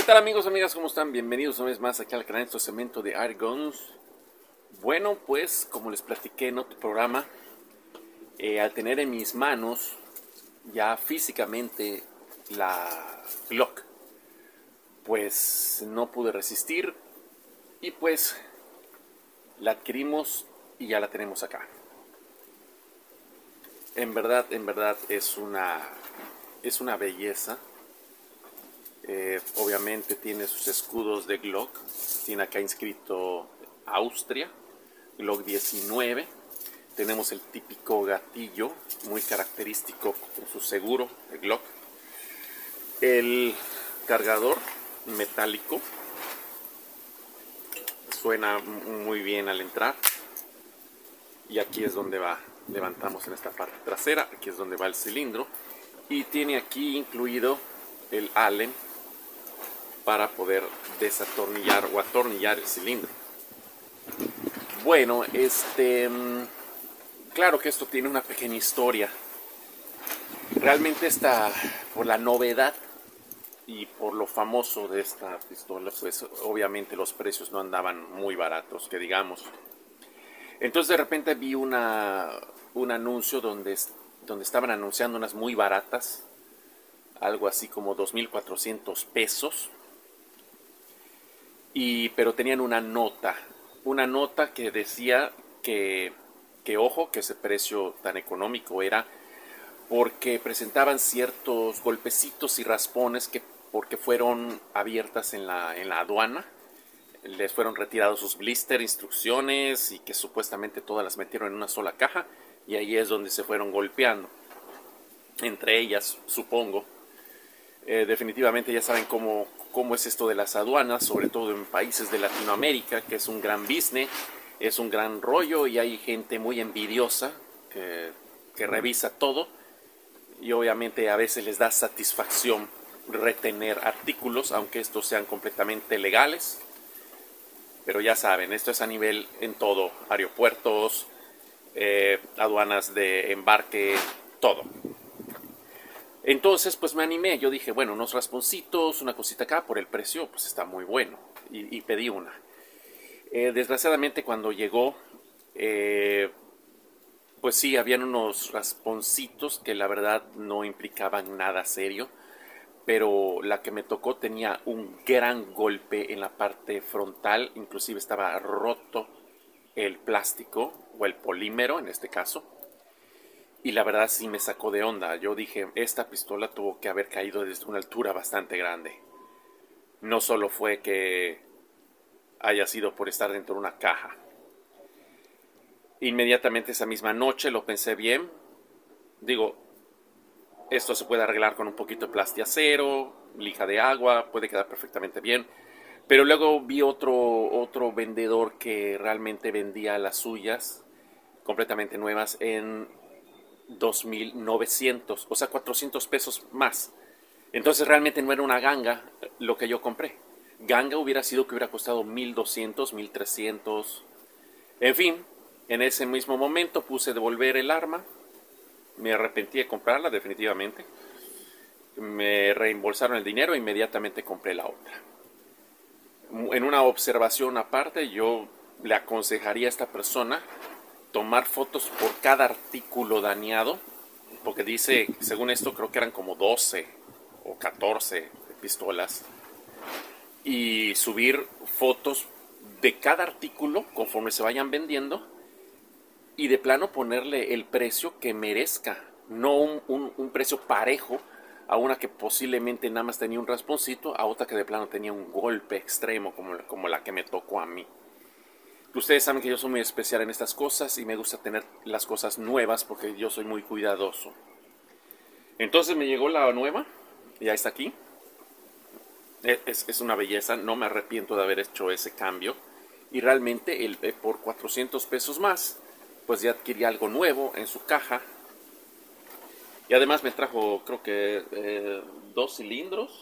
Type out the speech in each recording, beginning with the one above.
tal amigos, amigas? ¿Cómo están? Bienvenidos una vez más aquí al canal de Cemento de Airguns. Bueno, pues como les platiqué en otro programa, al tener en mis manos ya físicamente la Glock, pues no pude resistir y pues la adquirimos y ya la tenemos acá. En verdad es una belleza. Obviamente tiene sus escudos de Glock, tiene acá inscrito Austria, Glock 19. Tenemos el típico gatillo muy característico con su seguro de Glock, el cargador metálico, suena muy bien al entrar, y aquí es donde va, levantamos en esta parte trasera, aquí es donde va el cilindro, y tiene aquí incluido el Allen para poder desatornillar o atornillar el cilindro. Bueno, claro que esto tiene una pequeña historia. Realmente por la novedad y por lo famoso de esta pistola, pues obviamente los precios no andaban muy baratos, que digamos. Entonces de repente vi un anuncio donde estaban anunciando unas muy baratas, algo así como 2,400 pesos. Pero tenían una nota que decía que ojo, que ese precio tan económico era porque presentaban ciertos golpecitos y raspones porque fueron abiertas en la aduana, les fueron retirados sus blister, instrucciones, y que supuestamente todas las metieron en una sola caja, y ahí es donde se fueron golpeando entre ellas, supongo. Definitivamente ya saben cómo es esto de las aduanas, sobre todo en países de Latinoamérica, que es un gran business, es un gran rollo, y hay gente muy envidiosa que revisa todo, y obviamente a veces les da satisfacción retener artículos, aunque estos sean completamente legales. Pero ya saben, esto es a nivel en todo, aeropuertos, aduanas de embarque, todo. Entonces pues me animé, yo dije, bueno, unos rasponcitos, una cosita acá, por el precio pues está muy bueno, y pedí una. Desgraciadamente cuando llegó, pues sí, habían unos rasponcitos que la verdad no implicaban nada serio, pero la que me tocó tenía un gran golpe en la parte frontal, inclusive estaba roto el plástico o el polímero en este caso. Y la verdad sí me sacó de onda. Yo dije, esta pistola tuvo que haber caído desde una altura bastante grande. No solo fue que haya sido por estar dentro de una caja. Inmediatamente esa misma noche lo pensé bien. Digo, esto se puede arreglar con un poquito de plastiacero, lija de agua, puede quedar perfectamente bien. Pero luego vi otro vendedor que realmente vendía las suyas completamente nuevas en 2,900, o sea, 400 pesos más. Entonces realmente no era una ganga lo que yo compré. Ganga hubiera sido que hubiera costado 1,200, 1,300. En fin, en ese mismo momento puse devolver el arma. Me arrepentí de comprarla definitivamente. Me reembolsaron el dinero e inmediatamente compré la otra. En una observación aparte, yo le aconsejaría a esta persona tomar fotos por cada artículo dañado, porque dice, según esto creo que eran como 12 o 14 pistolas, y subir fotos de cada artículo conforme se vayan vendiendo, y de plano ponerle el precio que merezca, no un precio parejo a una que posiblemente nada más tenía un rasponcito, a otra que de plano tenía un golpe extremo como la que me tocó a mí. Ustedes saben que yo soy muy especial en estas cosas y me gusta tener las cosas nuevas porque yo soy muy cuidadoso. Entonces me llegó la nueva, ya está aquí. Es una belleza, no me arrepiento de haber hecho ese cambio. Y realmente por 400 pesos más, pues ya adquirí algo nuevo en su caja. Y además me trajo, creo que 2 cilindros.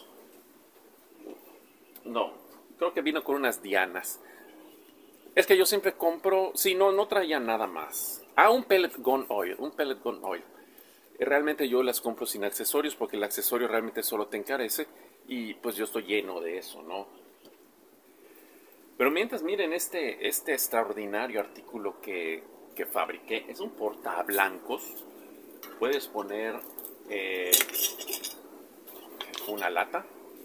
No, creo que vino con unas dianas. Es que yo siempre compro, sí, no traía nada más. Un pellet gun oil, Realmente yo las compro sin accesorios porque el accesorio realmente solo te encarece. y pues yo estoy lleno de eso, ¿no? Pero mientras, miren este extraordinario artículo que fabriqué. Es un portablancos. Puedes poner una lata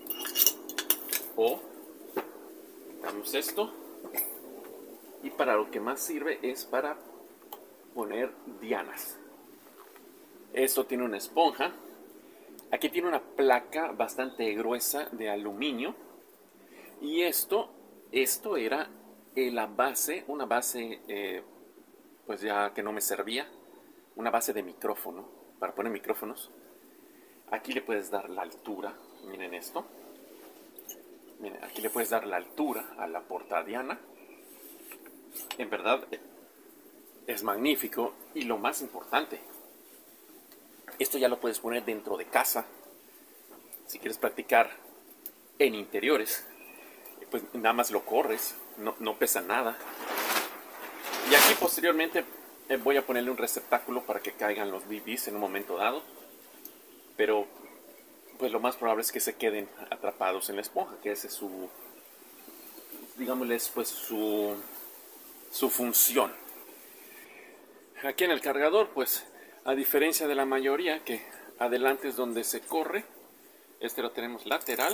o damos esto, y para lo que más sirve es para poner dianas. Esto tiene una esponja. Aquí tiene una placa bastante gruesa de aluminio. Y esto era la base, una base pues ya que no me servía, una base de micrófono, para poner micrófonos. Aquí le puedes dar la altura, miren esto. Miren, aquí le puedes dar la altura a la portadiana. En verdad es magnífico, y lo más importante, esto ya lo puedes poner dentro de casa. Si quieres practicar en interiores, pues nada más lo corres, no pesa nada. Y aquí posteriormente voy a ponerle un receptáculo para que caigan los BBs en un momento dado. Pero pues lo más probable es que se queden atrapados en la esponja, que ese es su, digámosles, pues su función. Aquí en el cargador, pues a diferencia de la mayoría, que adelante es donde se corre, este lo tenemos lateral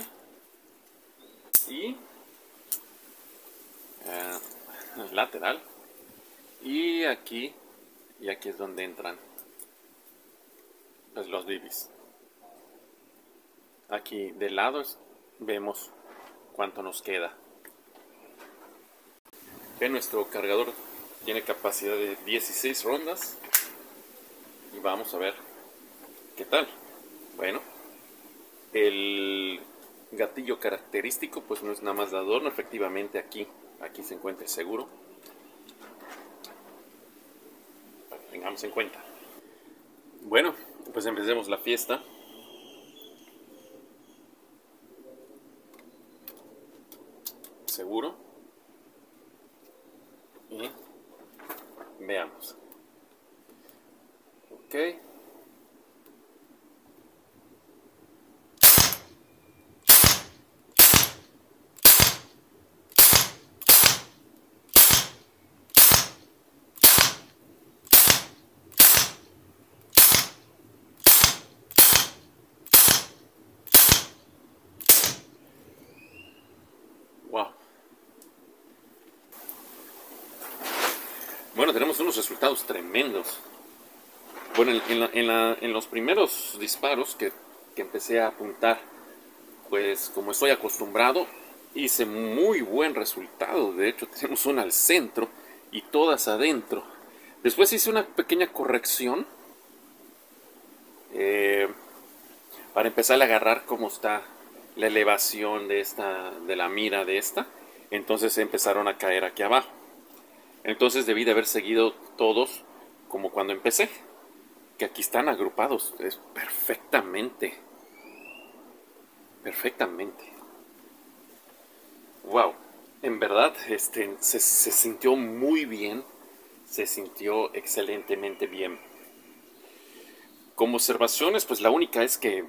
y lateral, y aquí es donde entran pues los BBs. Aquí de lado vemos cuánto nos queda. Que nuestro cargador tiene capacidad de 16 rondas y vamos a ver qué tal. Bueno, el gatillo característico pues no es nada más de adorno. Efectivamente aquí se encuentra el seguro, para que tengamos en cuenta. Bueno, pues empecemos la fiesta. Seguro. Y veamos. Ok. Wow. Bueno, tenemos unos resultados tremendos. Bueno, en los primeros disparos que empecé a apuntar, pues como estoy acostumbrado, hice muy buen resultado. De hecho, tenemos una al centro y todas adentro. Después hice una pequeña corrección para empezar a agarrar cómo está la elevación de la mira de esta. Entonces empezaron a caer aquí abajo. Entonces debí de haber seguido todos como cuando empecé, que aquí están agrupados perfectamente. Wow, en verdad se sintió muy bien, se sintió excelentemente bien. Como observaciones, pues la única es que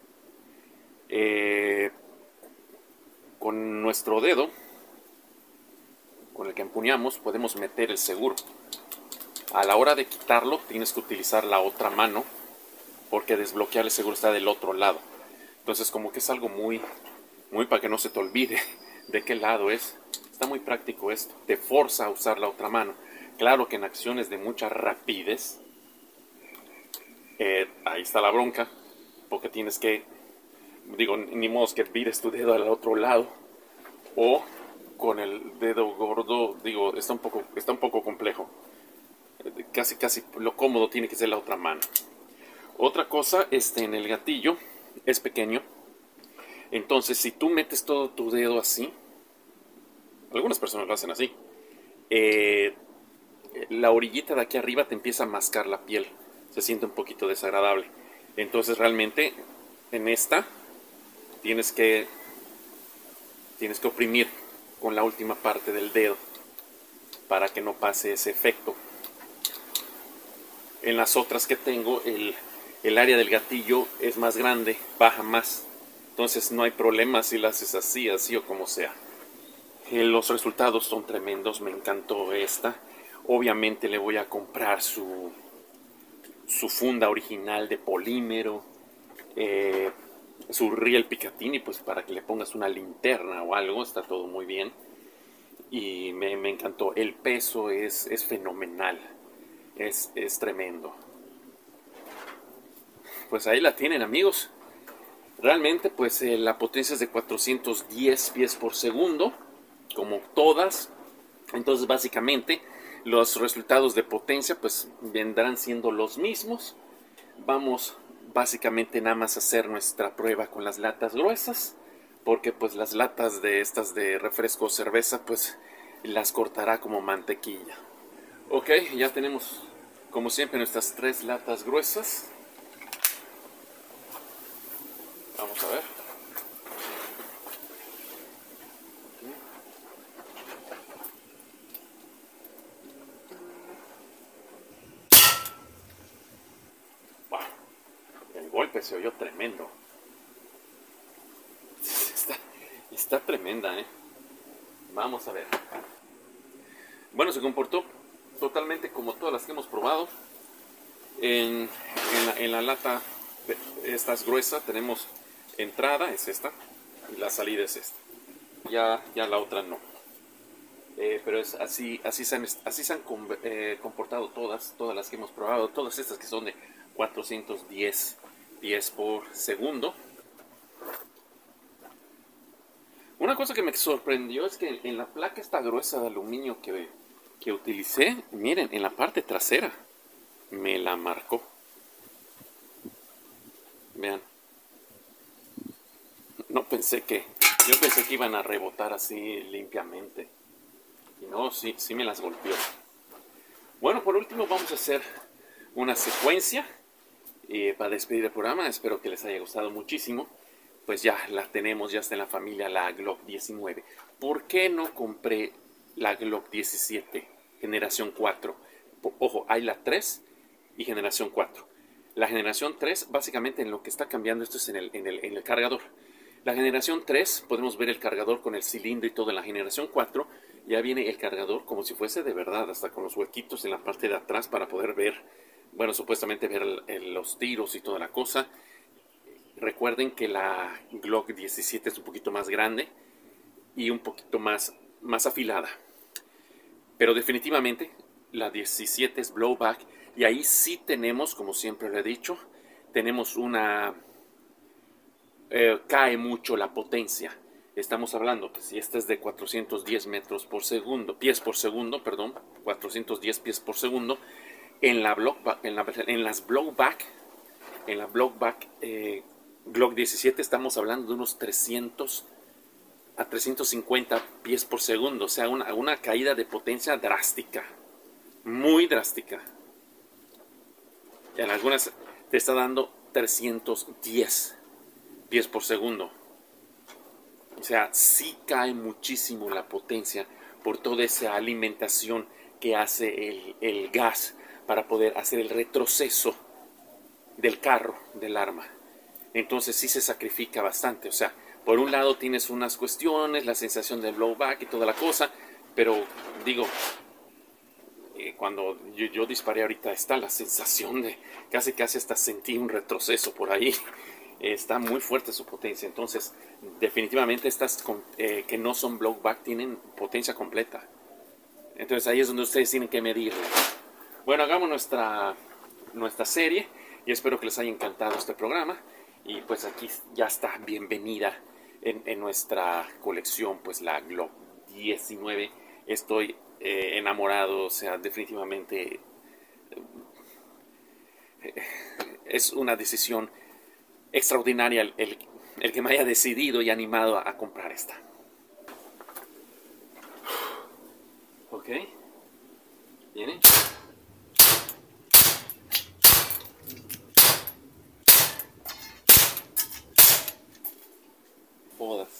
con nuestro dedo, con el que empuñamos, podemos meter el seguro. A la hora de quitarlo tienes que utilizar la otra mano, porque desbloquear el seguro está del otro lado. Entonces como que es algo muy para que no se te olvide de qué lado es. Está muy práctico esto, te forza a usar la otra mano. Claro que en acciones de mucha rapidez, ahí está la bronca, porque tienes que, ni modo que vires tu dedo al otro lado, o con el dedo gordo, está un poco complejo. Casi lo cómodo tiene que ser la otra mano. Otra cosa, en el gatillo es pequeño. Entonces, si tú metes todo tu dedo así, algunas personas lo hacen así, la orillita de aquí arriba te empieza a mascar la piel. Se siente un poquito desagradable. Entonces, realmente, en esta, tienes que oprimir con la última parte del dedo para que no pase ese efecto. En las otras que tengo, el área del gatillo es más grande, baja más. Entonces no hay problema si la haces así, así o como sea. Los resultados son tremendos, me encantó esta. Obviamente le voy a comprar su funda original de polímero, su riel Picatinny, pues para que le pongas una linterna o algo, está todo muy bien. Y me encantó, el peso es fenomenal, es tremendo. Pues ahí la tienen, amigos. Realmente pues la potencia es de 410 pies por segundo, como todas. Entonces básicamente los resultados de potencia pues vendrán siendo los mismos. Vamos básicamente nada más a hacer nuestra prueba con las latas gruesas, porque pues las latas de estas de refresco o cerveza pues las cortará como mantequilla. Ok, ya tenemos como siempre nuestras 3 latas gruesas. Vamos a ver. Wow, el golpe se oyó tremendo. Está tremenda, ¿eh? Vamos a ver. Bueno, se comportó totalmente como todas las que hemos probado. En la lata, esta es gruesa, tenemos entrada, es esta, y la salida es esta. Ya la otra no. Pero es así se han comportado todas las que hemos probado, todas estas que son de 410 pies por segundo. Una cosa que me sorprendió es que en la placa esta gruesa de aluminio que utilicé, miren, en la parte trasera me la marcó. Vean. Yo pensé que iban a rebotar así limpiamente. Y no, sí me las golpeó. Bueno, por último vamos a hacer una secuencia para despedir el programa. Espero que les haya gustado muchísimo. Pues ya la tenemos, ya está en la familia la Glock 19. ¿Por qué no compré la Glock 17 generación 4? Ojo, hay la 3 y generación 4. La generación 3, básicamente en lo que está cambiando esto es en el cargador. La generación 3, podemos ver el cargador con el cilindro y todo. En la generación 4 ya viene el cargador como si fuese de verdad, hasta con los huequitos en la parte de atrás para poder ver, bueno, supuestamente ver los tiros y toda la cosa. Recuerden que la Glock 17 es un poquito más grande y un poquito más afilada. Pero definitivamente la 17 es blowback y ahí sí tenemos, como siempre lo he dicho, tenemos cae mucho la potencia. Estamos hablando que si esta es de 410 pies por segundo, 410 pies por segundo, en la blowback Glock 17 estamos hablando de unos 300 a 350 pies por segundo, o sea, una caída de potencia drástica, muy drástica. En algunas te está dando 310 pies por segundo. O sea, sí cae muchísimo la potencia por toda esa alimentación que hace el gas para poder hacer el retroceso del carro, del arma. Entonces sí se sacrifica bastante. O sea, por un lado tienes unas cuestiones, la sensación del blowback y toda la cosa, pero digo, cuando yo disparé ahorita está la sensación de casi hasta sentí un retroceso por ahí. Está muy fuerte su potencia. Entonces definitivamente estas que no son blowback tienen potencia completa. Entonces ahí es donde ustedes tienen que medirlo. Bueno, hagamos nuestra serie y espero que les haya encantado este programa. Y pues aquí ya está bienvenida en nuestra colección, pues la Glock 19. Estoy enamorado, o sea, definitivamente es una decisión extraordinaria el que me haya decidido y animado a comprar esta. Ok, viene. Jodas.